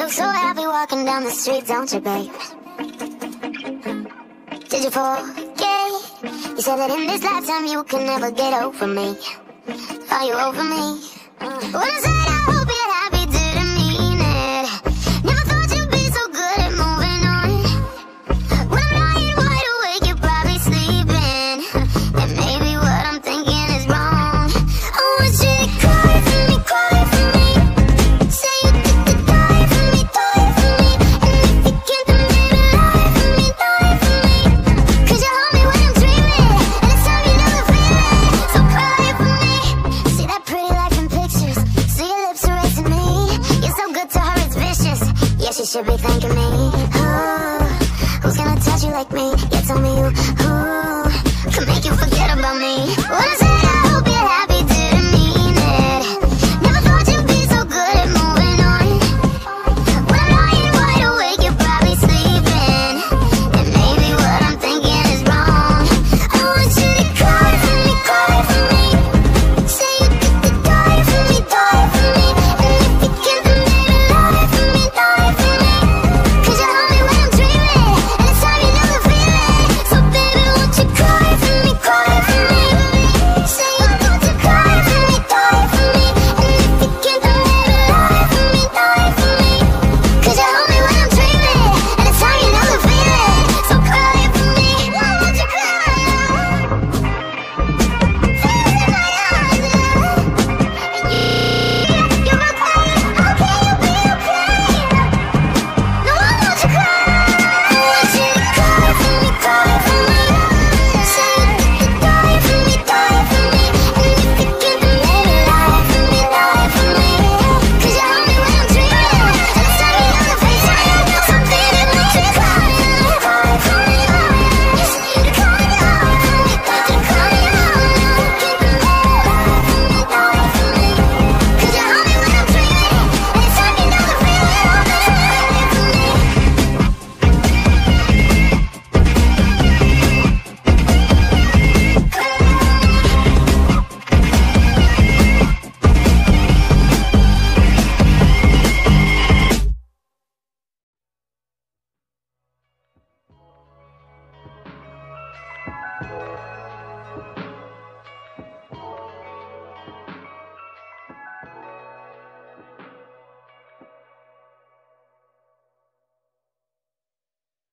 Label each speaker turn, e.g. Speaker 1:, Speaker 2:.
Speaker 1: look so happy walking down the street, don't you, babe? Did you forget? You said that in this lifetime you can never get over me. Are you over me? When I said I hope you're happy, didn't mean it. Never thought you'd be so good at moving on. When I'm lying wide awake, you're probably sleeping. And maybe what I'm thinking is wrong. I want you to cry for me, cry for me. Say you get to die for me, die for me. And if you can't, then baby, lie for me, lie for me. Cause you hold me when I'm dreaming, and it's time you know the feeling. So cry for me. See that pretty life in pictures, see your lips are right to me. You're so good to her, it's vicious. Yeah, she should be thanking me.